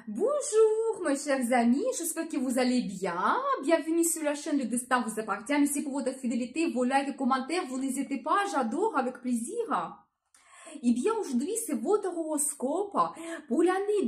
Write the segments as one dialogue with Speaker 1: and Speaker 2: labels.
Speaker 1: Bonjour mes chers amis, j'espère que vous allez bien. Bienvenue sur la chaîne Le Destin vous appartient. Merci pour votre fidélité, vos likes et commentaires. Vous n'hésitez pas, j'adore avec plaisir. Eh bien, aujourd'hui, c'est votre horoscope pour l'année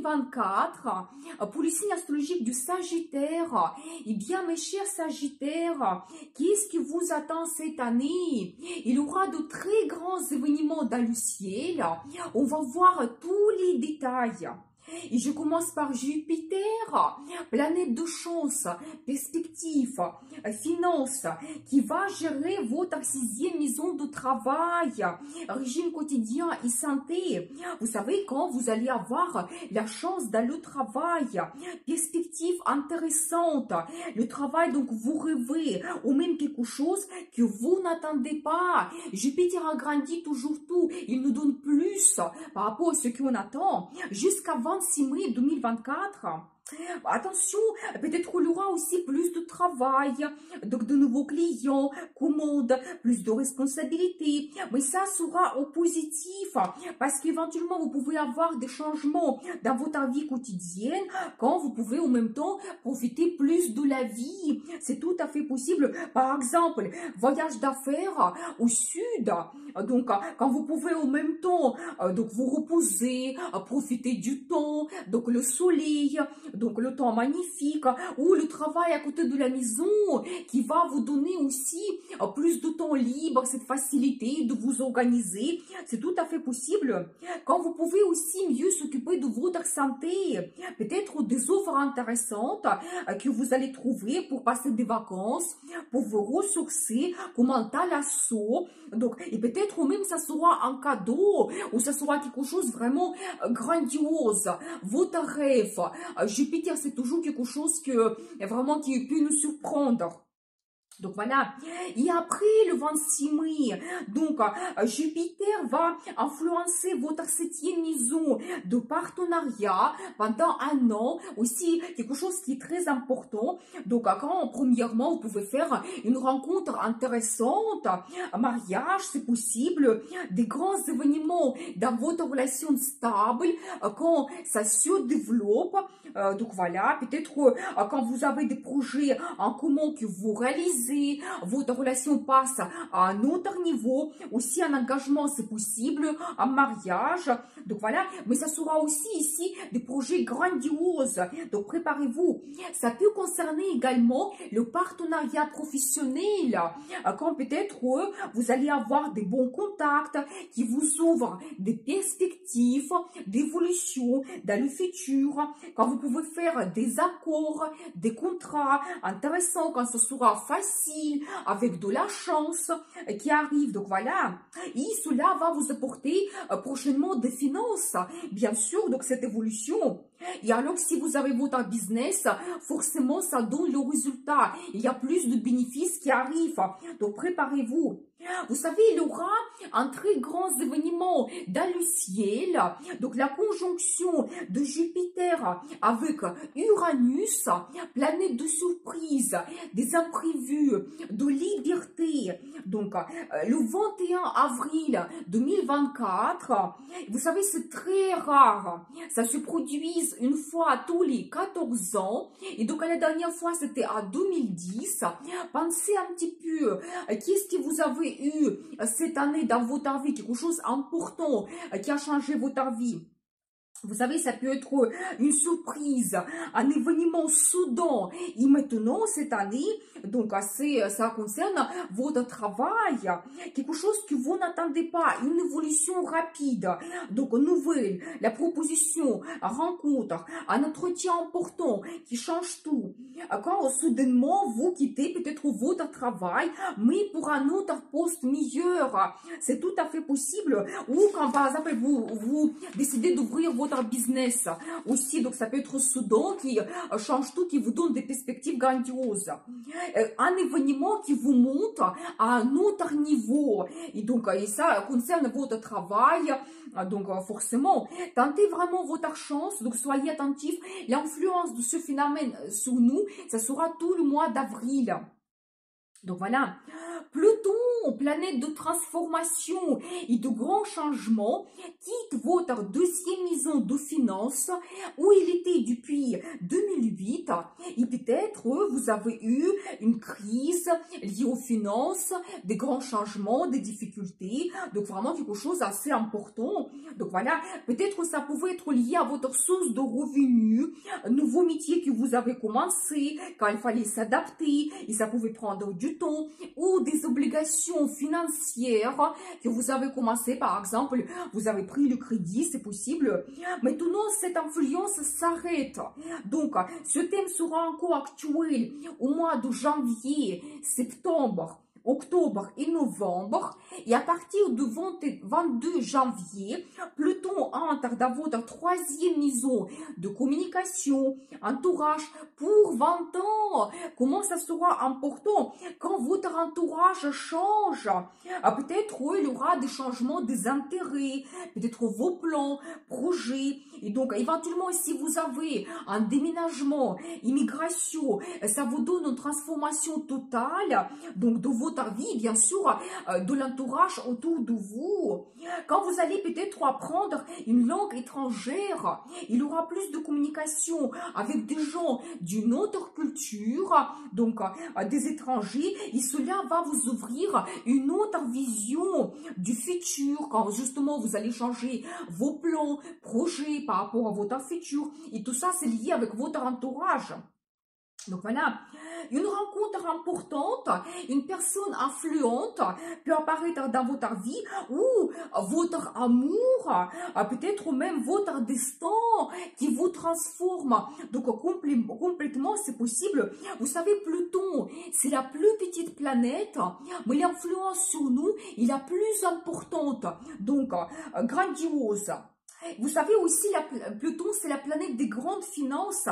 Speaker 1: 2024, pour le signe astrologique du Sagittaire. Eh bien, mes chers Sagittaires, qu'est-ce qui vous attend cette année? Il y aura de très grands événements dans le ciel. On va voir tous les détails. Et je commence par Jupiter, planète de chance, perspective, finance, qui va gérer votre sixième maison de travail, régime quotidien et santé. Vous savez, quand vous allez avoir la chance dans le travail, perspective intéressante, le travail, donc vous rêvez, ou même quelque chose que vous n'attendez pas. Jupiter agrandit toujours tout, il nous donne plus par rapport à ce qu'on attend, jusqu'à 26 mai 2024. Attention, peut-être qu'il y aura aussi plus de travail, donc de nouveaux clients, commandes, plus de responsabilités. Mais ça sera au positif, parce qu'éventuellement, vous pouvez avoir des changements dans votre vie quotidienne, quand vous pouvez en même temps profiter plus de la vie. C'est tout à fait possible. Par exemple, voyage d'affaires au sud, donc quand vous pouvez en même temps donc vous reposer, profiter du temps, donc le soleil, donc le temps magnifique, ou le travail à côté de la maison qui va vous donner aussi plus de temps libre, cette facilité de vous organiser, c'est tout à fait possible. Quand vous pouvez aussi mieux s'occuper de votre santé, peut-être des offres intéressantes que vous allez trouver pour passer des vacances, pour vous ressourcer, comme un thalasso, donc, et peut-être même ça sera un cadeau, ou ça sera quelque chose vraiment grandiose, votre rêve. Jupiter, c'est toujours quelque chose que vraiment qui peut nous surprendre. Donc voilà, et après le 26 mai, donc Jupiter va influencer votre septième maison de partenariat pendant un an, aussi quelque chose qui est très important. Donc quand premièrement vous pouvez faire une rencontre intéressante, un mariage c'est possible, des grands événements dans votre relation stable, quand ça se développe, donc voilà, peut-être quand vous avez des projets en commun que vous réalisez, votre relation passe à un autre niveau, aussi un engagement c'est possible, un mariage, donc voilà, mais ça sera aussi ici des projets grandioses, donc préparez-vous. Ça peut concerner également le partenariat professionnel, quand peut-être vous allez avoir des bons contacts qui vous ouvrent des perspectives d'évolution dans le futur, quand vous pouvez faire des accords, des contrats intéressants, quand ce sera facile, avec de la chance qui arrive. Donc voilà, et cela va vous apporter prochainement des finances, bien sûr, donc cette évolution. Et alors, si vous avez votre business, forcément, ça donne le résultat. Il y a plus de bénéfices qui arrivent. Donc, préparez-vous. Vous savez, il y aura un très grand événement dans le ciel. Donc, la conjonction de Jupiter avec Uranus, planète de surprise, des imprévus, de liberté. Donc, le 21 avril 2024, vous savez, c'est très rare. Ça se produit une fois tous les 14 ans. Et donc, la dernière fois, c'était en 2010. Pensez un petit peu, qu'est-ce que vous avez eu cette année dans votre vie, quelque chose d'important qui a changé votre vie. Vous savez, ça peut être une surprise, un événement soudain. Et maintenant, cette année, donc ça concerne votre travail, quelque chose que vous n'attendez pas, une évolution rapide. Donc, nouvelle, la proposition, rencontre, un entretien important qui change tout. Quand soudainement, vous quittez peut-être votre travail, mais pour un autre poste meilleur, c'est tout à fait possible. Ou quand, par exemple, vous décidez d'ouvrir votre business aussi, donc ça peut être soudain qui change tout, qui vous donne des perspectives grandioses, un événement qui vous monte à un autre niveau, et donc et ça concerne votre travail. Donc forcément, tentez vraiment votre chance, donc soyez attentifs. L'influence de ce phénomène sur nous, ça sera tout le mois d'avril. Donc voilà, Pluton, planète de transformation et de grands changements, quitte votre deuxième maison de finances où il était depuis 2008. Et peut-être vous avez eu une crise liée aux finances, des grands changements, des difficultés. Donc vraiment quelque chose d'assez important. Donc voilà, peut-être ça pouvait être lié à votre source de revenus, un nouveau métier que vous avez commencé, quand il fallait s'adapter, et ça pouvait prendre du temps, ou des obligations financières que vous avez commencé, par exemple, vous avez pris le crédit, c'est possible. Maintenant, cette influence s'arrête. Donc, ce thème sera encore actuel au mois de janvier, septembre, octobre et novembre, et à partir du 22 janvier, Pluton entre dans votre troisième maison de communication, entourage pour 20 ans. Comment ça sera important quand votre entourage change? Peut-être il y aura des changements des intérêts, peut-être vos plans, projets, et donc éventuellement si vous avez un déménagement, immigration, ça vous donne une transformation totale, donc de votre vie, bien sûr, de l'entourage autour de vous. Quand vous allez peut-être apprendre une langue étrangère, il y aura plus de communication avec des gens d'une autre culture, donc des étrangers, et cela va vous ouvrir une autre vision du futur, quand justement vous allez changer vos plans, projets par rapport à votre futur, et tout ça c'est lié avec votre entourage. Donc voilà, une rencontre importante, une personne influente peut apparaître dans votre vie, ou votre amour, peut-être même votre destin qui vous transforme. Donc complètement, c'est possible. Vous savez, Pluton, c'est la plus petite planète, mais l'influence sur nous est la plus importante, donc grandiose. Vous savez aussi, Pluton, c'est la planète des grandes finances.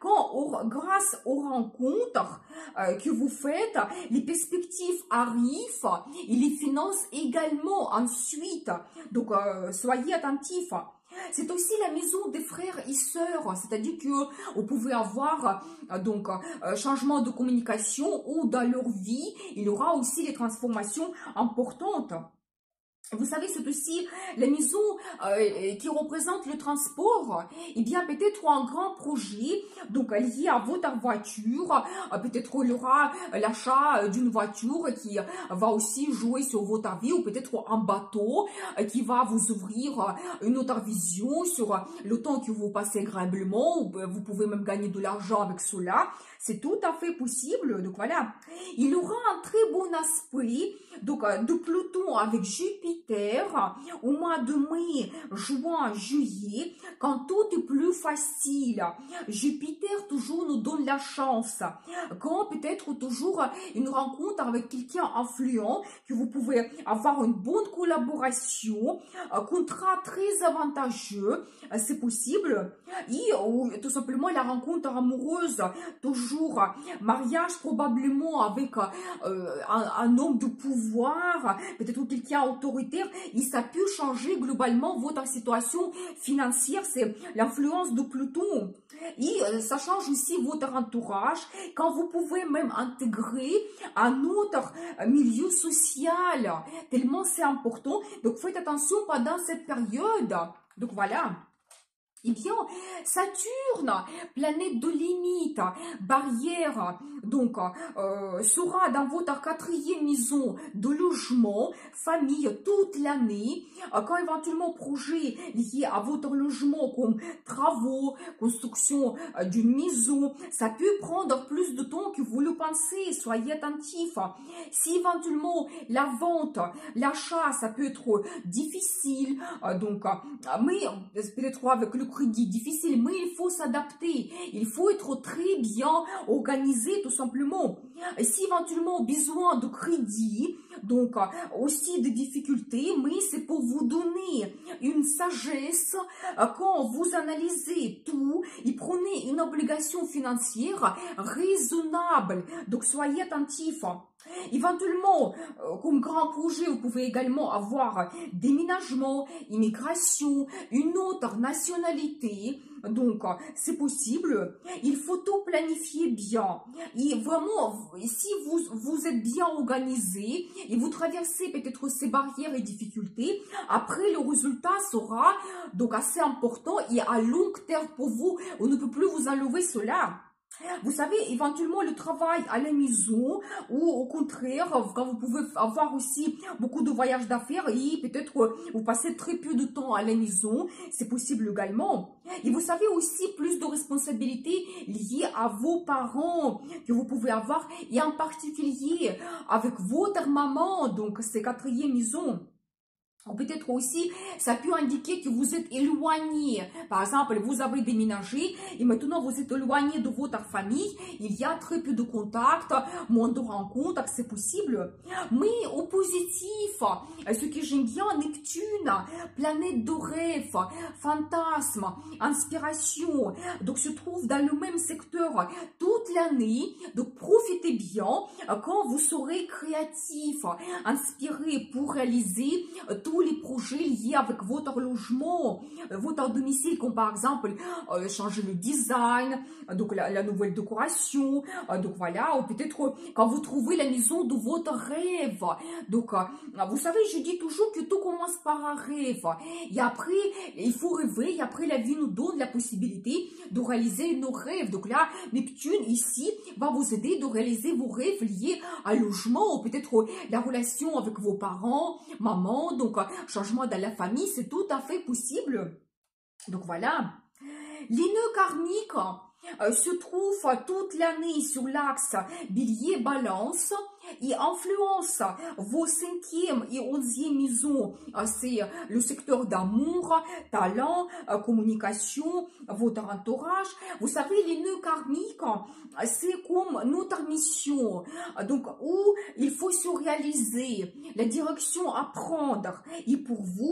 Speaker 1: Grâce aux rencontres que vous faites, les perspectives arrivent et les finances également ensuite. Donc, soyez attentifs. C'est aussi la maison des frères et sœurs, c'est-à-dire que vous pouvez avoir changement de communication, ou dans leur vie, il y aura aussi des transformations importantes. Vous savez, c'est aussi la maison qui représente le transport. Eh bien, peut-être un grand projet, donc lié à votre voiture. Peut-être il y aura l'achat d'une voiture qui va aussi jouer sur votre vie, ou peut-être un bateau qui va vous ouvrir une autre vision sur le temps que vous passez agréablement, ou vous pouvez même gagner de l'argent avec cela. C'est tout à fait possible. Donc voilà, il aura un très bon aspect donc de Pluton avec Jupiter au mois de mai, juin, juillet, quand tout est plus facile. Jupiter toujours nous donne la chance. Quand peut-être toujours une rencontre avec quelqu'un influent, que vous pouvez avoir une bonne collaboration, un contrat très avantageux, c'est possible. Et ou tout simplement la rencontre amoureuse, toujours mariage probablement avec un homme de pouvoir, peut-être quelqu'un autoritaire, et ça peut changer globalement votre situation financière. C'est l'influence de Pluton. Et ça change aussi votre entourage, quand vous pouvez même intégrer un autre milieu social, tellement c'est important. Donc faites attention pendant cette période. Donc voilà. Eh bien, Saturne, planète de limite, barrière, donc sera dans votre quatrième maison de logement, famille, toute l'année. Quand éventuellement projet lié à votre logement comme travaux, construction d'une maison, ça peut prendre plus de temps que vous le pensez. Soyez attentifs. Si éventuellement la vente, l'achat, ça peut être difficile, mais peut-être avec le crédit difficile, mais il faut s'adapter, il faut être très bien organisé tout simplement. Et si éventuellement besoin de crédit, donc aussi des difficultés, mais c'est pour vous donner une sagesse quand vous analysez tout et prenez une obligation financière raisonnable. Donc soyez attentifs. Éventuellement, comme grand projet, vous pouvez également avoir déménagement, immigration, une autre nationalité. Donc, c'est possible. Il faut tout planifier bien. Et vraiment, si vous êtes bien organisé et vous traversez peut-être ces barrières et difficultés, après, le résultat sera donc assez important et à long terme pour vous. On ne peut plus vous enlever cela. Vous savez, éventuellement, le travail à la maison ou au contraire, quand vous pouvez avoir aussi beaucoup de voyages d'affaires et peut-être vous passez très peu de temps à la maison, c'est possible également. Et vous savez aussi plus de responsabilités liées à vos parents que vous pouvez avoir et en particulier avec votre maman, donc c'est quatrième maison. Ou peut-être aussi, ça peut indiquer que vous êtes éloigné. Par exemple, vous avez déménagé et maintenant vous êtes éloigné de votre famille. Il y a très peu de contacts, moins de rencontres, c'est possible. Mais au positif, ce que j'aime bien, Neptune, planète de rêve, fantasme, inspiration. Donc, se trouve dans le même secteur toute l'année. Donc, profitez bien quand vous serez créatif, inspiré pour réaliser tous les projets liés avec votre logement, votre domicile, comme par exemple changer le design, donc la nouvelle décoration, donc voilà, ou peut-être quand vous trouvez la maison de votre rêve. Donc, vous savez, je dis toujours que tout commence par un rêve. Et après, il faut rêver, et après, la vie nous donne la possibilité de réaliser nos rêves. Donc là, Neptune, ici, va vous aider de réaliser vos rêves liés à logement, ou peut-être la relation avec vos parents, maman, donc changement dans la famille, c'est tout à fait possible. Donc voilà. Les nœuds karmiques se trouvent toute l'année sur l'axe Bélier-Balance et influence vos 5e et 11e maisons. C'est le secteur d'amour, talent, communication, votre entourage. Vous savez, les nœuds karmiques, c'est comme notre mission. Donc, où il faut se réaliser, la direction à prendre. Et pour vous,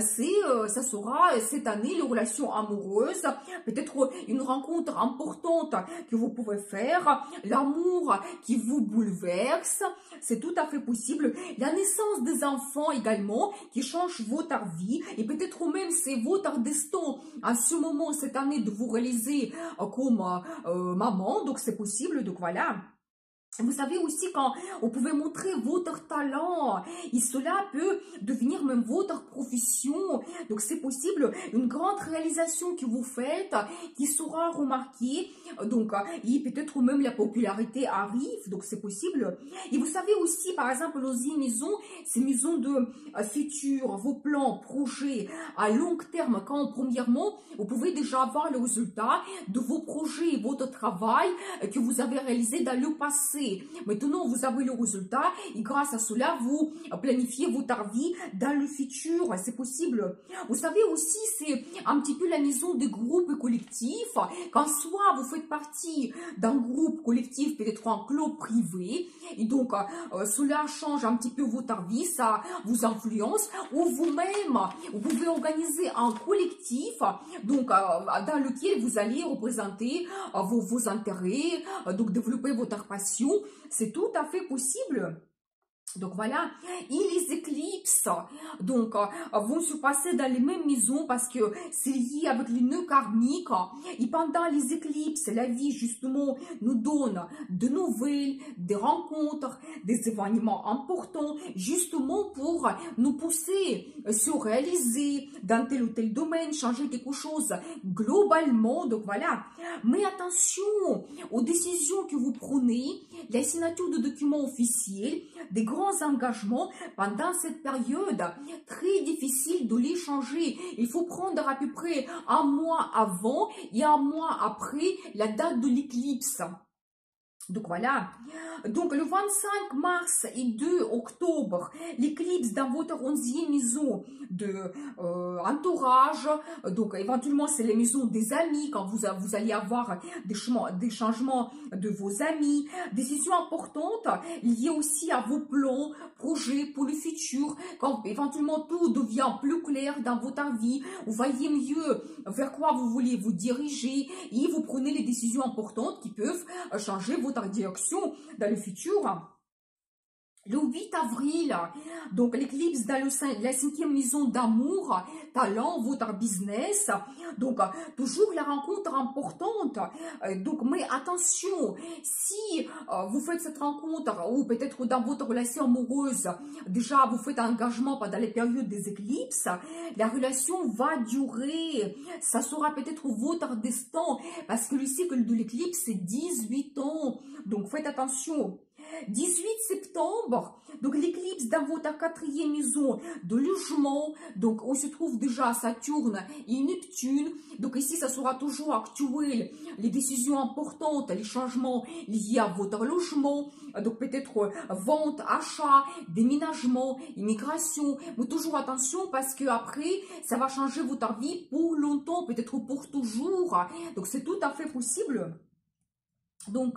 Speaker 1: ça sera cette année les relations amoureuses, peut-être une rencontre importante que vous pouvez faire, l'amour qui vous bouleverse. C'est tout à fait possible. La naissance des enfants également qui change votre vie et peut-être même c'est votre destin à ce moment, cette année, de vous réaliser comme maman. Donc c'est possible. Donc voilà. Vous savez aussi quand vous pouvez montrer votre talent et cela peut devenir même votre profession. Donc c'est possible, une grande réalisation que vous faites qui sera remarquée. Donc et peut-être même la popularité arrive, donc c'est possible. Et vous savez aussi par exemple l'osier maison, c'est maison de futur, vos plans, projets à long terme. Quand premièrement vous pouvez déjà avoir le résultat de vos projets, votre travail que vous avez réalisé dans le passé. Maintenant, vous avez le résultat et grâce à cela, vous planifiez votre vie dans le futur. C'est possible. Vous savez aussi, c'est un petit peu la maison des groupes collectifs. Quand soit vous faites partie d'un groupe collectif, peut-être un club privé, et donc cela change un petit peu votre vie, ça vous influence, ou vous-même, vous pouvez organiser un collectif, donc dans lequel vous allez représenter vos intérêts, donc développer votre passion. C'est tout à fait possible. Donc voilà, et les éclipses donc vont se passer dans les mêmes maisons parce que c'est lié avec les nœuds karmiques. Et pendant les éclipses, la vie justement nous donne de nouvelles, des rencontres, des événements importants justement pour nous pousser à se réaliser dans tel ou tel domaine, changer quelque chose globalement. Donc voilà, mais attention aux décisions que vous prenez, la signature de documents officiels, des grands engagements pendant cette période, très difficile de les changer. Il faut prendre à peu près un mois avant et un mois après la date de l'éclipse. Donc voilà, donc le 25 mars et 2 octobre, l'éclicse dans votre 11e maison de entourage, donc éventuellement c'est les maisons des amis, quand vous allez avoir des changements de vos amis, décisions importantes liées aussi à vos plans, projets pour le futur, quand éventuellement tout devient plus clair dans votre vie, vous voyez mieux vers quoi vous voulez vous diriger et vous prenez les décisions importantes qui peuvent changer votre direction dans le futur. Le 8 avril, donc l'éclipse dans la cinquième maison d'amour, talent, votre business, donc toujours la rencontre importante, donc mais attention, si vous faites cette rencontre, ou peut-être dans votre relation amoureuse, déjà vous faites un engagement pendant les périodes des éclipses, la relation va durer, ça sera peut-être votre destin, parce que le cycle de l'éclipse c'est 18 ans, donc faites attention. 18 septembre, donc l'éclipse dans votre quatrième maison de logement, donc où se trouve déjà Saturne et Neptune, donc ici ça sera toujours actuel, les décisions importantes, les changements liés à votre logement, donc peut-être vente, achat, déménagement, immigration, mais toujours attention parce que après ça va changer votre vie pour longtemps, peut-être pour toujours, donc c'est tout à fait possible. Donc,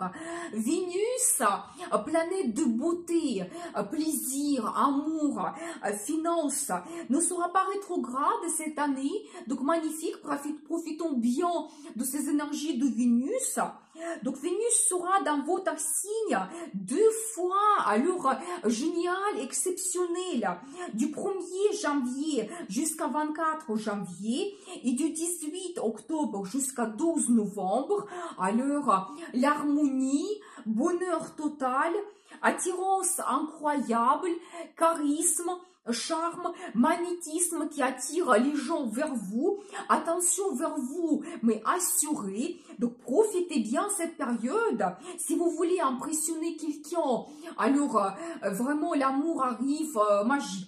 Speaker 1: Vénus, planète de beauté, plaisir, amour, finance, ne sera pas rétrograde cette année. Donc, magnifique, profitons bien de ces énergies de Vénus. Donc, Vénus sera dans votre signe 2 fois, alors génial, exceptionnel, du 1er janvier jusqu'à 24 janvier et du 18 octobre jusqu'à 12 novembre. Alors, l'harmonie, bonheur total, attirance incroyable, charisme, charme, magnétisme qui attire les gens vers vous, attention vers vous, mais assuré, donc profitez bien cette période, si vous voulez impressionner quelqu'un, alors vraiment l'amour arrive magique.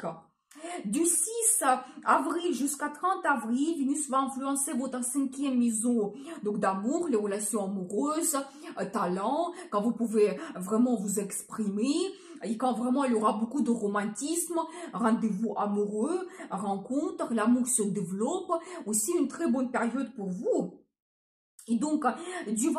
Speaker 1: Du 6 avril jusqu'à 30 avril, Vénus va influencer votre cinquième maison, donc d'amour, les relations amoureuses, talent, quand vous pouvez vraiment vous exprimer, et quand vraiment il y aura beaucoup de romantisme, rendez-vous amoureux, rencontre, l'amour se développe, aussi une très bonne période pour vous. Et donc, du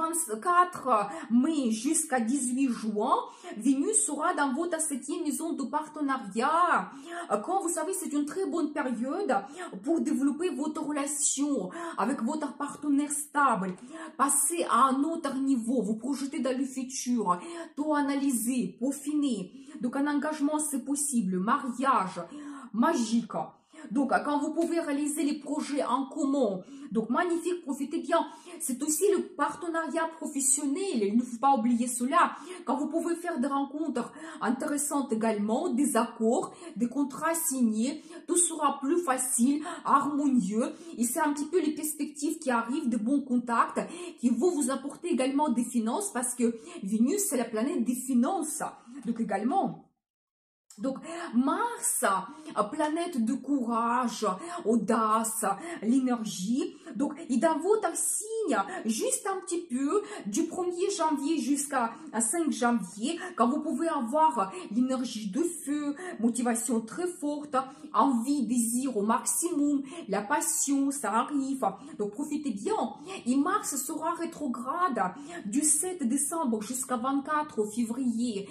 Speaker 1: 24 mai jusqu'à 18 juin, Vénus sera dans votre septième maison de partenariat. Quand vous savez, c'est une très bonne période pour développer votre relation avec votre partenaire stable. Passer à un autre niveau, vous projeter dans le futur, tout analyser, peaufiner. Donc, un engagement, c'est possible. Mariage, magique. Donc, quand vous pouvez réaliser les projets en commun, donc magnifique, profitez bien. C'est aussi le partenariat professionnel, il ne faut pas oublier cela. Quand vous pouvez faire des rencontres intéressantes également, des accords, des contrats signés, tout sera plus facile, harmonieux. Et c'est un petit peu les perspectives qui arrivent, de bons contacts, qui vont vous apporter également des finances, parce que Vénus, c'est la planète des finances. Donc également... Donc, Mars, planète de courage, audace, l'énergie. Donc, et dans votre signe, juste un petit peu, du 1er janvier jusqu'à 5 janvier, quand vous pouvez avoir l'énergie de feu, motivation très forte, envie, désir au maximum, la passion, ça arrive. Donc, profitez bien. Et Mars sera rétrograde du 7 décembre jusqu'à 24 février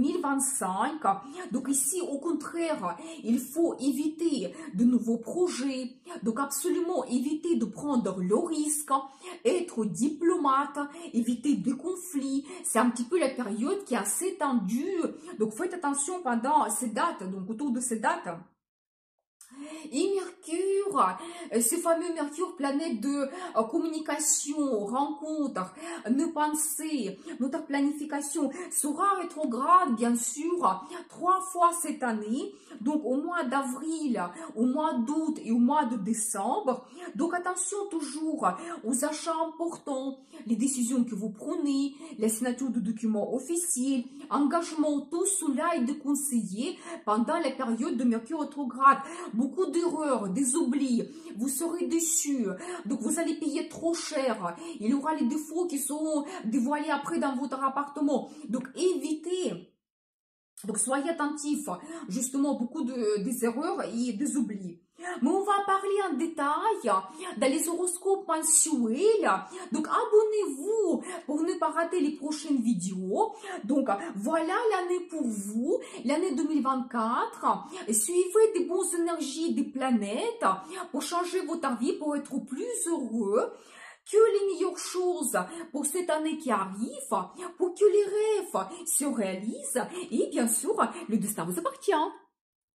Speaker 1: 2025. Donc, ici, au contraire, il faut éviter de nouveaux projets, donc absolument éviter de prendre le risque, être diplomate, éviter des conflits. C'est un petit peu la période qui est assez tendue, donc faites attention pendant ces dates, donc autour de ces dates. Et Mercure, ce fameux Mercure, planète de communication, rencontre, nos pensées, notre planification, sera rétrograde, bien sûr, 3 fois cette année, donc au mois d'avril, au mois d'août et au mois de décembre. Donc attention toujours aux achats importants, les décisions que vous prenez, la signature de documents officiels, engagement, tout cela est déconseillé pendant la période de Mercure rétrograde. Beaucoup d'erreurs, des oublis, vous serez déçus, donc vous allez payer trop cher, il y aura les défauts qui seront dévoilés après dans votre appartement, donc évitez, donc soyez attentifs, justement beaucoup des erreurs et des oublis. Mais on va parler en détail dans les horoscopes mensuels. Donc, abonnez-vous pour ne pas rater les prochaines vidéos. Donc, voilà l'année pour vous, l'année 2024. Suivez des bonnes énergies des planètes pour changer votre vie, pour être plus heureux. que les meilleures choses pour cette année qui arrive, pour que les rêves se réalisent et bien sûr, le destin vous appartient.